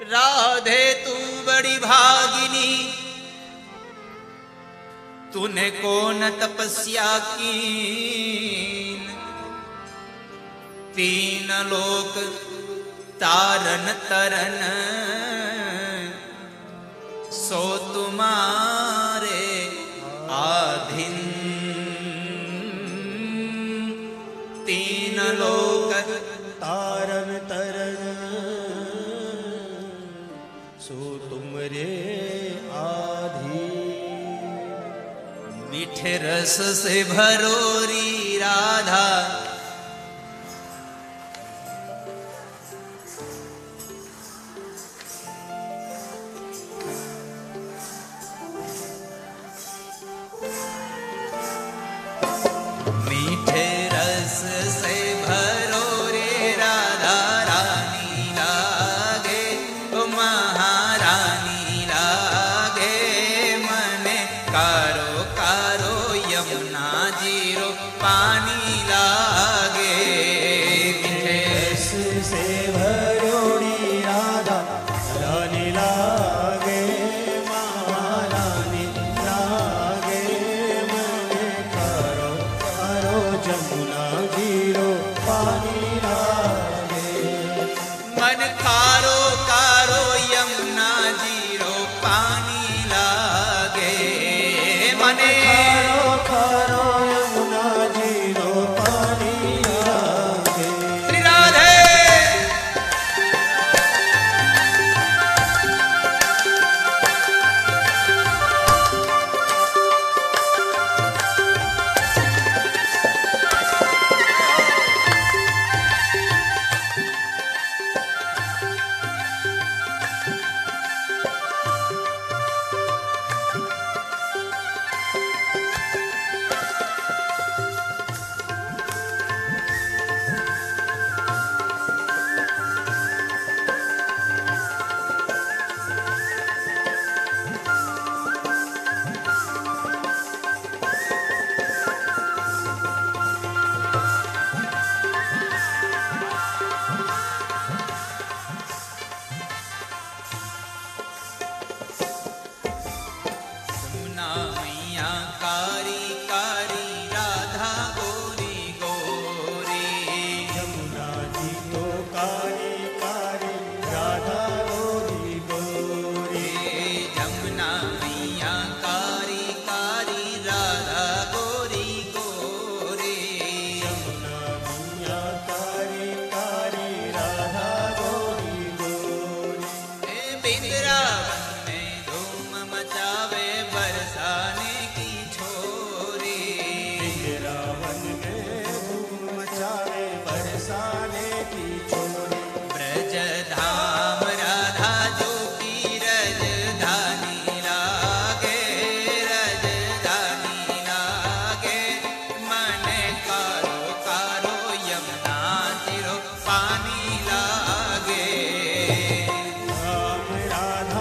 राधे तू बड़ी भागिनी, तूने कौन तपस्या की, तीन लोक तारन तरन सो तुम्हारे आधीन। तीन लोक तारन तरन सो तुमरे आधीन। मीठे रस से भरोरी राधा, मीठे रस से भरोरे राधा रानी लागे, ओ महारानी लागे। मने कारो कारो यमुना जीरो पानी लागे। मीठे रस से भरोड़ी राधा रानी लागे, महारानी लागे। मने कारो कारो जमुना जीरो पानी लागे। मन कारो कारो यमुना जीरो पानी लागे। मने कारो कारो यमुना जीरो पानी लागे। श्री राधे यमुना मैया कारी कारी राधा गोरी गोरी। यमुना जी तो कारी कारी राधा गोरी गोरी। यमुना मैया कारी कारी राधा गोरी गोरी। यमुना मैया कारी कारी राधा गोरी गोरी। बिंद्रावन में धूम मचावे बरसाने की छोरी। रावण में धूम मचावे बरसाने की छोरी। ब्रज धाम राधा जो की रजधानी लागे, रजधानी लागे। मने कारो कारो यमुना जीरो पानी लागे। राम राधा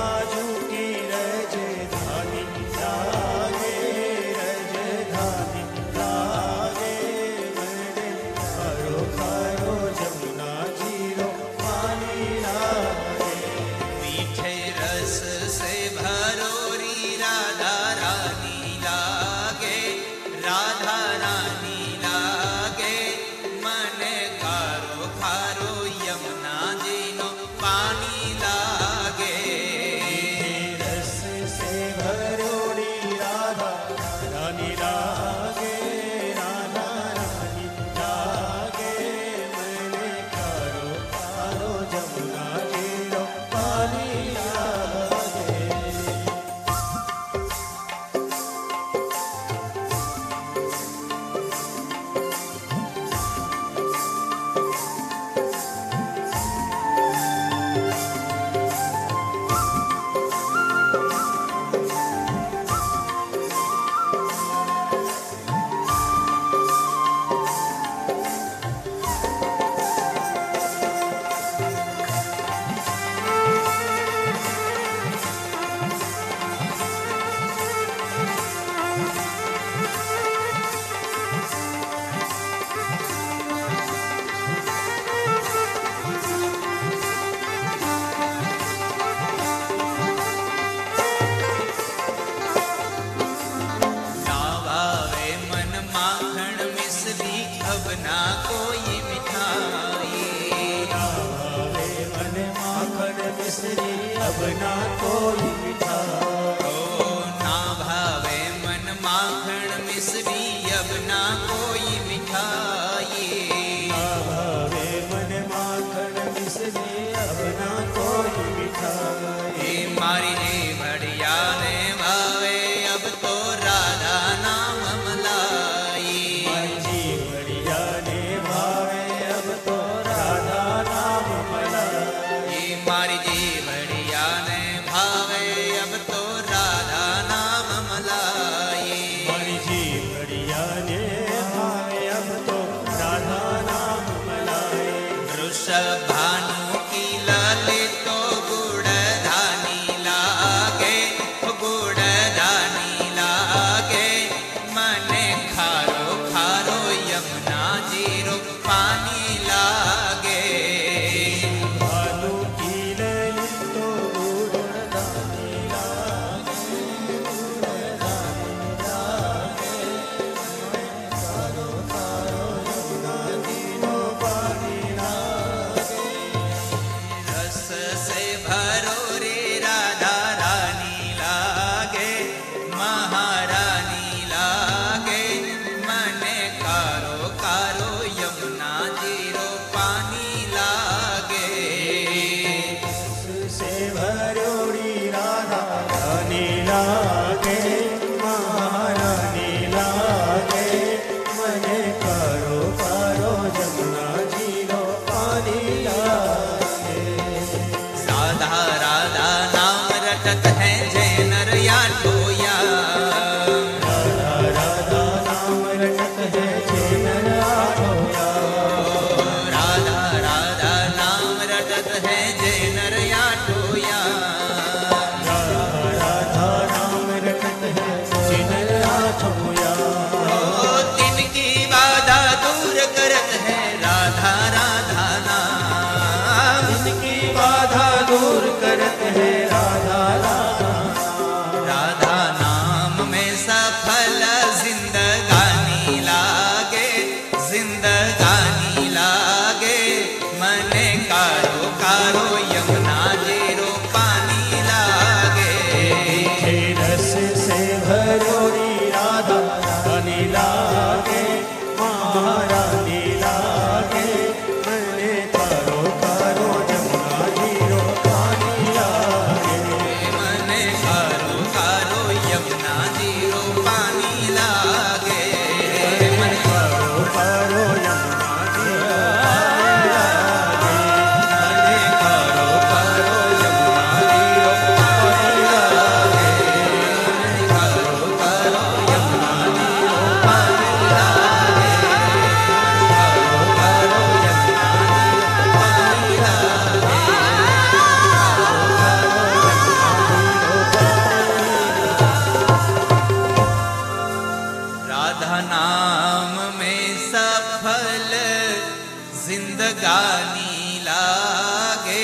मिश्री अब ना कोई मिठाई। ओ ना भावे मन माखण मिश्री अब ना कोई मिठाई। ना भावे मन माखण मिश्री अब ना कोई मिठाई। मारी जी बढ़िया ने भावे अब तो राधा नाम मलाई। मारी जी बढ़िया ने भावे अब तो राधा नाम मलाई। मारी जी बढ़िया ने भावे अब तो राधा नाम मलाई। मारी जी बढ़िया ने भावे अब तो राधा नाम मलाई। वृषभ भानु की ललित तो गुड़धानी लागे, गुड़धानी लागे। मने खारो खारो यमुना जीरो पानी लागे। भानु की ललित तो गुड़धानी लागे, गुड़धानी लागे। कारो कारो यमुना जीरो पानी लागे। रस से भरो रे राधा रानी लागे, महारानी लागे। मने कारो कारो यमुना जीरो पानी लागे। से भरोड़ी राधा रानी लागे, महारानी लागे। मने कारो कारो यमुना जीरो पानी लागे। राधा राधा नाम रटत है जय नर या टोया। राधा राधा नाम रटत है जय नर आठोया। राधा राधा नाम रटत है जय नर या टोया। राधा राधा नाम रटत है जय नर आठोया। तिनकी बाधा दूर करत है राधा राधा नाम। इनकी बाधा दूर करत है राधा राधा। राधा नाम में सफल जिंदगानी लागे, जिंदगानी लागे। मने कारो कारो यमुना जीरो पानी लागे। मीठे रस से भरोड़ी राधा रानी लागे, महारानी लागे। मने कारो कारो यमुना जीरो पानी लागे। मने कारो कारो यमुना जीरो पानी लागे। मने कारो कारो यमुना जीरो पानी लागे। मने कारो कारो यमुना जीरो पानी लागे। मने कारो कारो यमुना जीरो पानी लागे। कारो कारो यमुना जीरो पानी लागे। राधा नाम में सफल जिंदगानी लागे,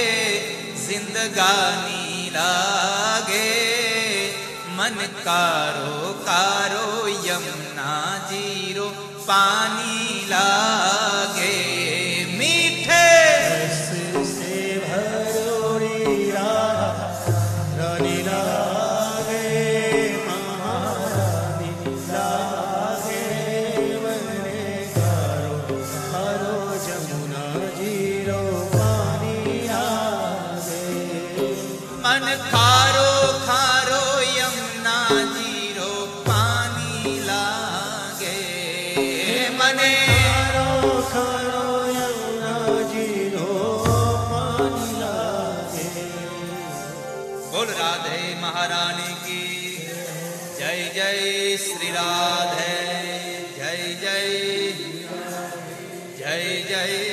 जिंदगानी लागे। मन कारो कारो यमुना जीरो पानी लागे। मीठे रस से भरोड़ी राधा रानी लागे, महारानी लागे। मने कारो कारो यमुना जीरो पानी लागे। मन खारो खारो यमुना जीरो पानी लागे। मने कारो कारो यमुना जीरो पानी लागे। बोल राधे महारानी की जय। जय श्री राधे, जय जय, जय जय